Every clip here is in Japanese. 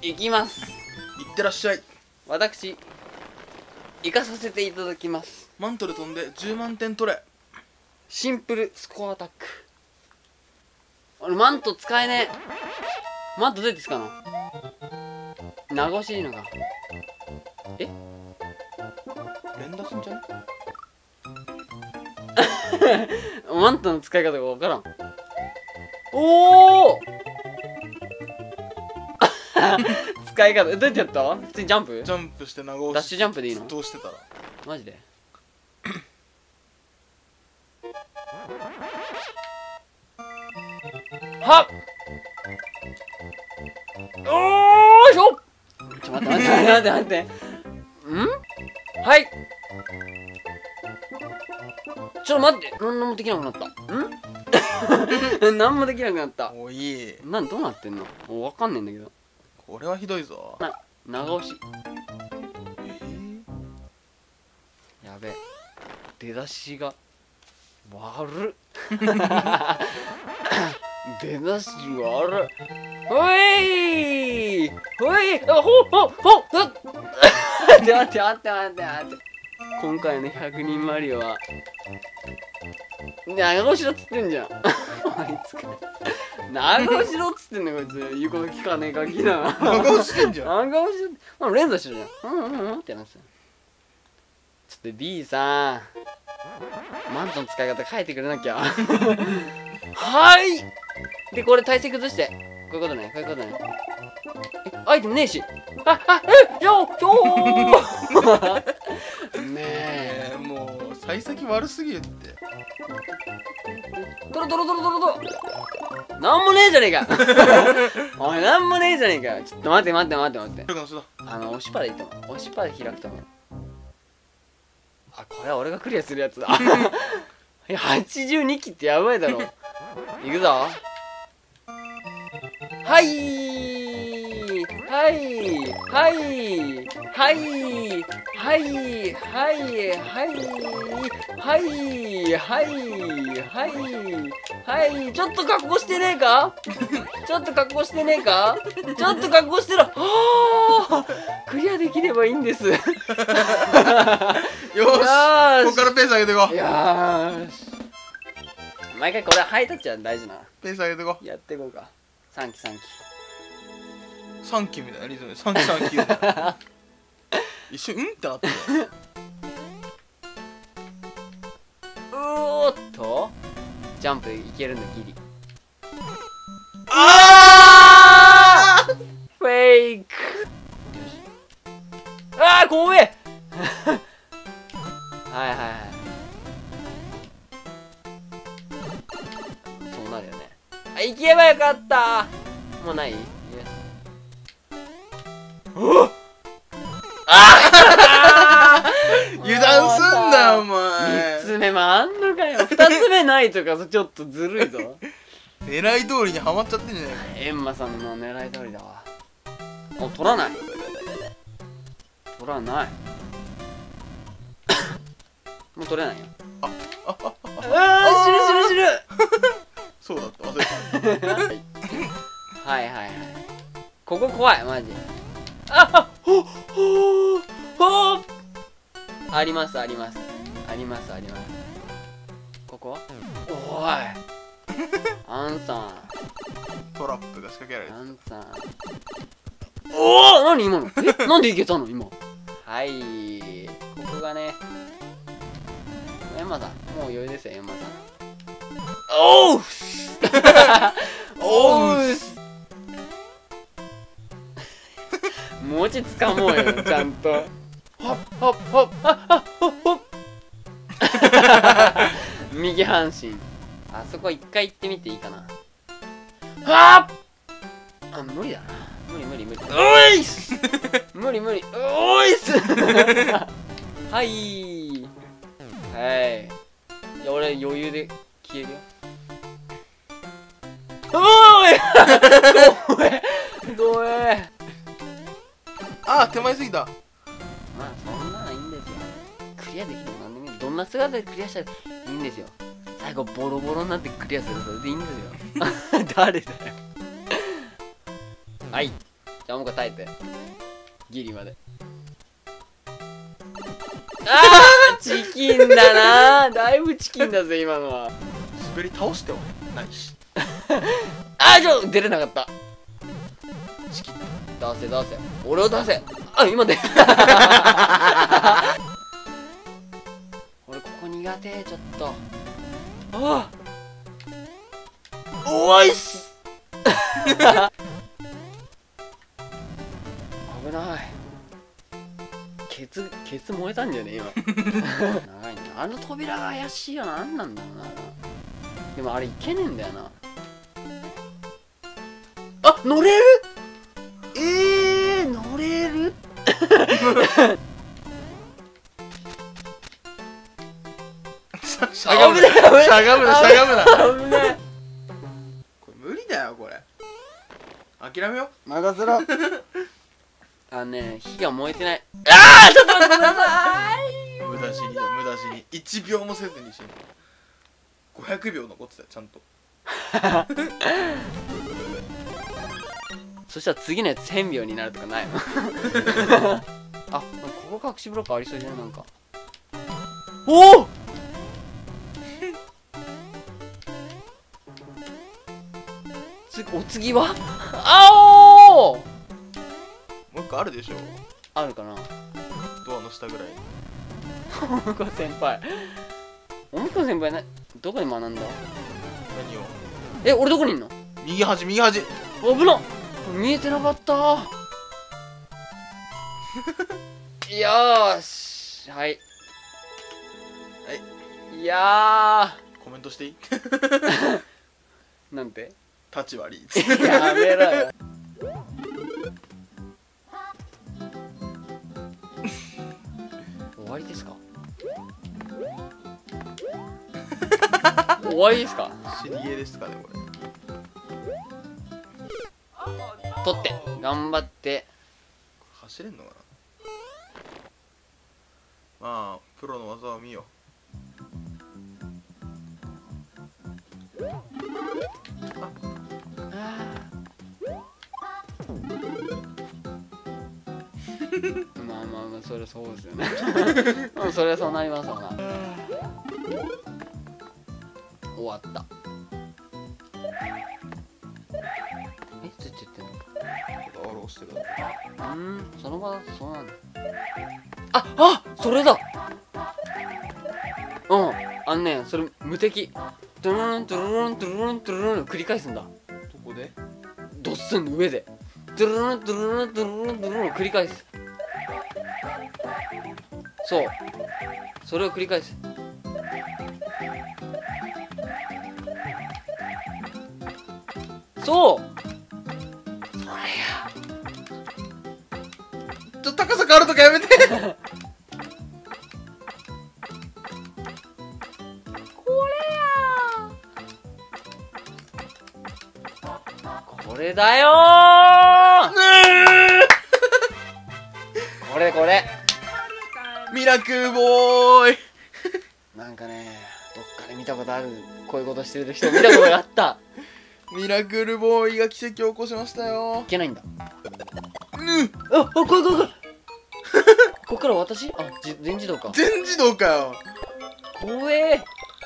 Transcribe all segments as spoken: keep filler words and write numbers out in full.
行きます。 いってらっしゃい。 私行かさせていただきます。 マントル飛んでじゅうまんてん取れ。 シンプルスコアアタック。俺マント使えねえ。マントどうやって使うの？長押しいいのか。え連打すんじゃね？ マントの使い方がわからん。おお使い方どうやってやった？普通にジャンプ？ ジャンプして長押しダッシュジャンプでいいの？ どうしてたらマジではっおーしょちょ待って待って待って待ってんはいちょっと待って何もできなくなったん何もできなくなった。 おい、 なんどうなってんの？もうわかんねえんだけど。 これはひどいぞ。 な長押しえー、 やべえ出だしが悪っ出だし悪っほいほいあほほほ待って待って待って待って待って今回のひゃくにんマリオは長押しろっつってんじゃんあいつか長押しろっつってんねこいつ言うこと聞かねえガキだな長押してんじゃん。 長押しまあ連打してるじゃんうんうんうんってなってたちょっと B さんマントの使い方書いてくれなきゃはいでこれ体勢崩してこういうことねこういうことねえアイテムねえしああえよよーねええー、もう幸先悪すぎるって。 ドロドロドロドロドロなんもねえじゃねえかおいなんもねえじゃねえかちょっと待って待って待って待ってあの押しパでいいと思う押しパで開くと思うあこれは俺がクリアするやつだはちじゅうにきってやばいだろいくぞはいはいはいはいはいはいはいはいはいはいちょっと格好してねえかちょっと格好してねえかちょっと格好してろはあクリアできればいいんですよーしよーし、ここからペース上げていこう。 いやーし毎回これハイタッチは大事なペース上げていこう。 やっていこうかさんきさんきさんきみたいなリズムでさんきさんきみたいな一瞬うんってなってるうおーっとジャンプいけるのギリあーフェイクあー怖えはいはいはいそうなるよねあ行けばよかったもうないおっあ油断すんなお前。 みっつめもあんのかよふたつめないとかちょっとずるいぞ狙い通りにはまっちゃってんじゃないか。 エンマさんの狙い通りだわお取らない取らないもう取れないよああああー知る知る知るそうだった忘れたはいはいはいここ怖いマジああほほほありますありますありますありますここおいアンさんトラップが仕掛けられてアンさんおお何今のえなんでいけたの今はいここがねエンマさんもう余裕ですよエンマさんおうおうもちつかもうよちゃんとほっほっほっああほっほっ右半身あそこ一回行ってみていいかなはああ無理だな無理無理無理おいっす無理無理おいっすはいはいいや俺余裕で消えるよおーいごめんごめんあー手前すぎた。 まあそんなのいいんですよクリアできるのなんでもいいどんな姿でクリアしたらいいんですよ最後ボロボロになってクリアするそれでいいんですよ誰だよはいじゃあもう一回耐えて。ギリまで。あーチキンだな。だいぶチキンだぜ今のは。 滑り倒してはないし。 あーちょ出れなかった。チキン出せ出せ、俺を出せ。あ今で俺ここ苦手。ちょっとああおいっす危ない。ケツケツ燃えたんだよね今長いな。あの扉が怪しいよな。何なんだろうな。でもあれいけねえんだよな。あ乗れる。えー、乗れるしゃがむなしゃがむなしゃがむな。 危ない。 これ無理だよこれ。諦めよう。 任せろあのね火が燃えてない。ああちょっと待ってください。 無駄死にだ無駄死に。いちびょうもせずに死ぬ。ごひゃくびょう残ってたよちゃんとそしたら次のやつせんびょうになるとかないのあここ隠しブロックありそうじゃないなんか。おおつお次はあおーもう一個あるでしょ。 あるかな。 ドアの下ぐらい。 おむこ先輩おむこ先輩ねどこで学んだ。 何を。 え俺どこにいんの。 右端右端。 危なっ見えてなかったよーしはいはいいやコメントしていいーなんてタチ悪いやめろよ終わりですか終わりですか。 知りゲーですかねこれ。 取って頑張って。 走れんのかな。まあプロの技を見よまあまあまあそれそうですよねうんそれはそうなりますわな。終わった。えついてってんの。 う。あろうしてる。 うーんその場だとそうなんだ。ああそれだ。うんあんねそれ無敵。トゥルルントゥルルントゥルルントゥルルン繰り返すんだ。 どこで。 ドッスンの上でトゥルルントゥルルントゥルルントゥルルン繰り返す。そうそれを繰り返す。そうそれや。 ちょっと高さ変わるとかやめてこれやこれだよーこれこれミラクルボーイなんかねどっかで見たことある。こういうことしてる人見たことがあったミラクルボーイが奇跡を起こしましたよ。 いけないんだ。 うんああ怖い怖い怖いこっから私あじ全自動か。 全自動かよ。 怖え。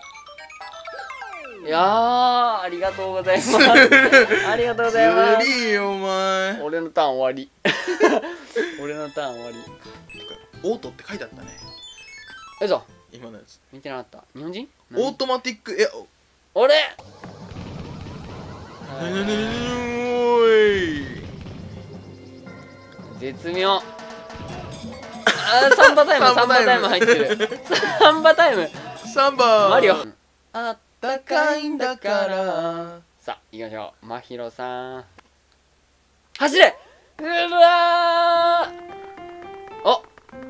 いやーありがとうございますありがとうございます。 ずりーよお前。 俺のターン終わり俺のターン終わり。 オートって書いてあったねえぞ今のやつ。 見てなかった。日本人オートマティックえ俺なになになにおい絶妙。あーサンバタイムサンバタイム入ってるサンバタイムサンバマリオ。あったかいんだからさあ行きましょう。まひろさん走れ。うわーお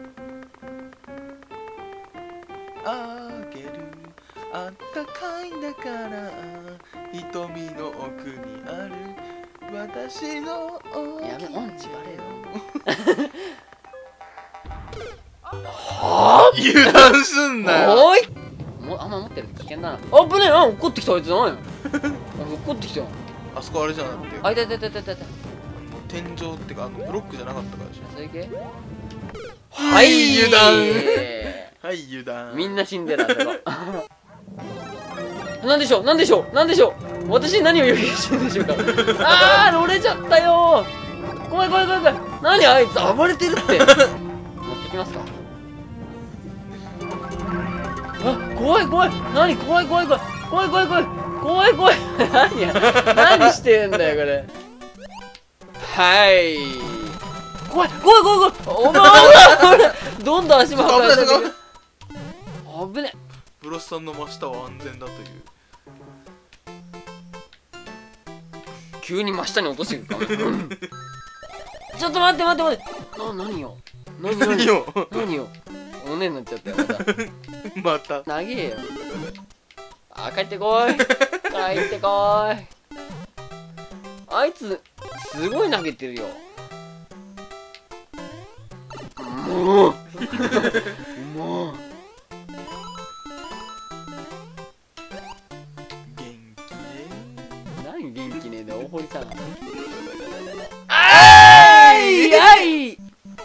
あげるあったかいんだから瞳の奥にある私のやべ音痴バレるはぁ油断すんなよ。 おいもうあんま持ってると危険だな。あぶねえな怒ってきたあいつ。何や怒ってきたよ。 あそこあれじゃなくてあいたいたいたいたいた。 天井ってかあのブロックじゃなかったからでしょ。 それ系はい油断はいはい油断。 みんな死んでるあそこなんでしょうなんでしょうなんでしょう私に何を予言してるんでしょうかあー乗れちゃったよー怖い怖い怖い怖い何あいつ暴れてるって持ってきますかあ怖い怖い何怖い怖い怖い怖い怖い怖い怖い怖い何や何してんだよこれはい怖い怖い怖い怖いお前お前どんどん足も破壊されていく危ねブロスさんの真下は安全だという。 急に真下に落としてくるかもちょっと待って待って待ってな何よ何何何よ何よおねになっちゃったよまたまた長えよあ帰ってこい帰ってこいあいつすごい投げてるよもうもう元気ね。 何元気ねえで大堀さんあーいあい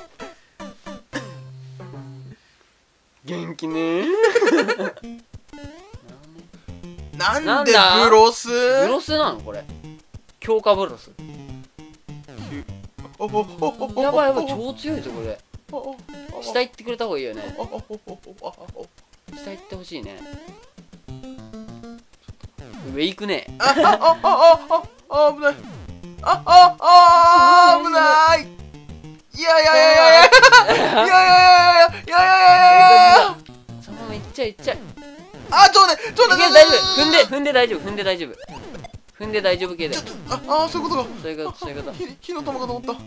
元気ねえなんでなんだブロス？ ブロスなのこれ強化ブロスおおおおやばいやばい超強いぞこれおお下行ってくれた方がいいよねおおおおおお下行ってほしいね上行くねああああああ危ないあああ危ないいやいやいやいやいやいやいやいやいやいやいやそのまま行っちゃい行っちゃいあちょうだいちょうだいいけ大丈夫踏んで踏んで大丈夫踏んで大丈夫踏んで大丈夫系でちょっとああそういうことかそういうことそういうこと火火の玉かと思った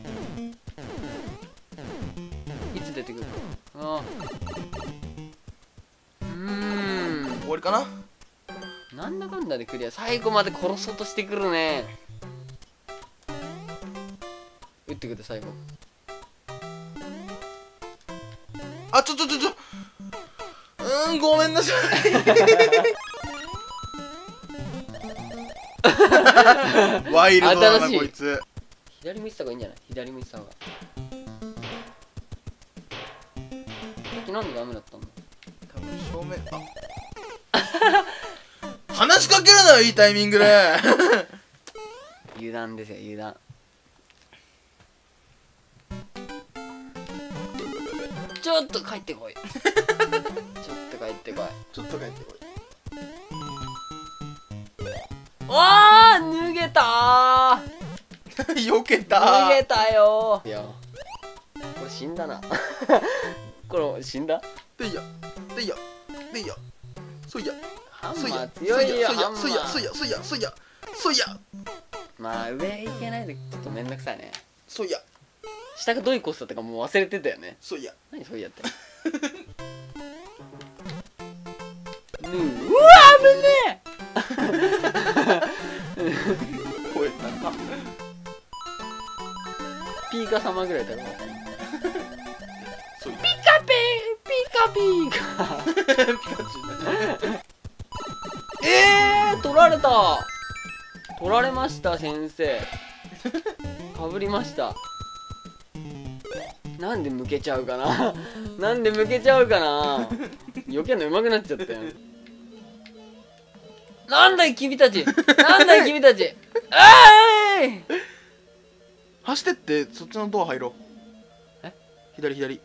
いつ出てくるあうーん終わりかななんだかんだでクリア最後まで殺そうとしてくるね撃ってくれ最後あちょちょちょちょうーんごめんなさいワイルドだな新しいこいつ左向いてた方がいいんじゃない左向いてた方がさっきなんでダメだったの多分正面あ話しかけるなよいいタイミングで油断ですよ油断ちょっと帰ってこいちょっと帰ってこいちょっと帰ってこわー脱げたーい避けた逃げたよーいやこれ死んだなこれ死んだでいやでいやでいやそいやハンそいやマー強いよそいハンマやそいやそいーやそいやそいやそいやまあ上行けないでちょっとめんどくさいねそいや下がどういうコースだったかもう忘れてたよねそいや何そうやってぬうわ危ね声高っピーカ様ぐらいだろそいやピカピーピカピーカピカチュウだえー、取られた取られました先生かぶりましたなんで向けちゃうかななんで向けちゃうかな避けるの上手くなっちゃったよなんだい君たちなんだい君たちえーい走ってってそっちのドア入ろうえ左左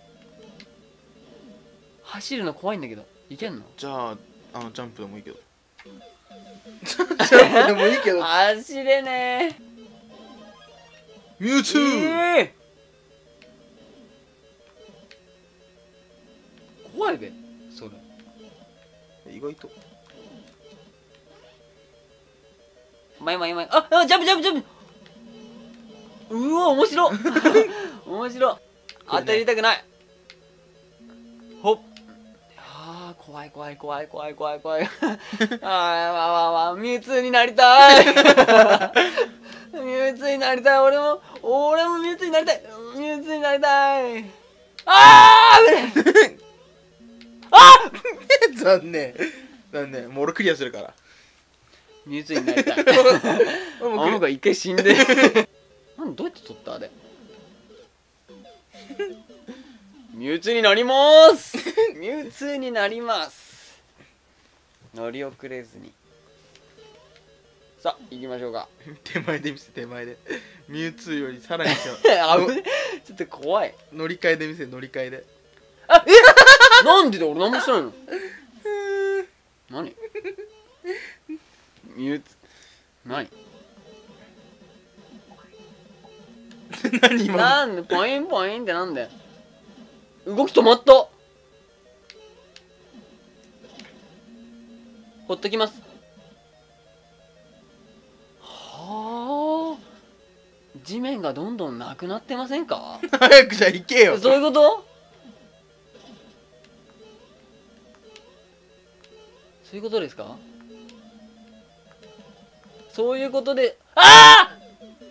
走るの怖いんだけどいけんのじゃああのジャンプでもいいけどジャンプでもいいけど走れねミュウツえーえー、怖いべそれ意外と前前前ああジャンプジャンプジャンプうわ面白面白当たりたくないほっあー怖い怖い怖い怖い怖い怖いあーわわわミュウツーになりたいミュウツーになりたい俺も俺もミュウツーになりたいミュウツーになりたいあー危ないあ残念残念もう俺クリアするからミュウツーになりたいあの子一回死んでななんどうやって取ったあれミュウツーになりますミュウツーになります。乗り遅れずにさあ行きましょうか。 手前で見せ手前でミュウツーよりさらにあぶちょっと怖い。 乗り換えで見せ乗り換えで。 あえなんでだ俺何もしてないの何ミュウツ何何今なんでポインポインってなんだよ。動き止まった。ほっときます。はあ地面がどんどんなくなってませんか早くじゃあ行けよ。 そういうこと。そういうことですか。そういうことでああ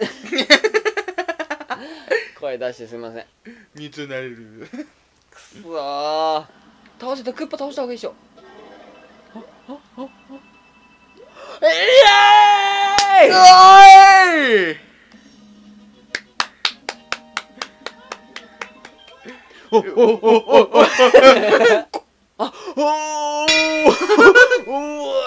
声出してすみません。 ミュウツーになれる。 くそー倒せた。クッパ倒した方がいいでしょ。イエーイおいおおおおおあおーおー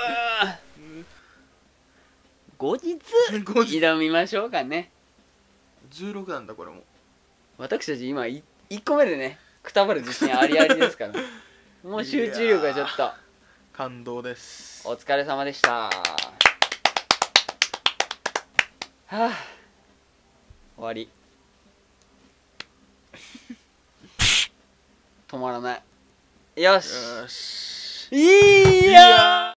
後日後日挑みましょうかね。 じゅうろくなんだこれも。 私たち今いいっこめでねくたばる自信ありありですからもう集中力がちょっと感動です。 お疲れ様でした。はあ終わり止まらない。よしよし。 いいやー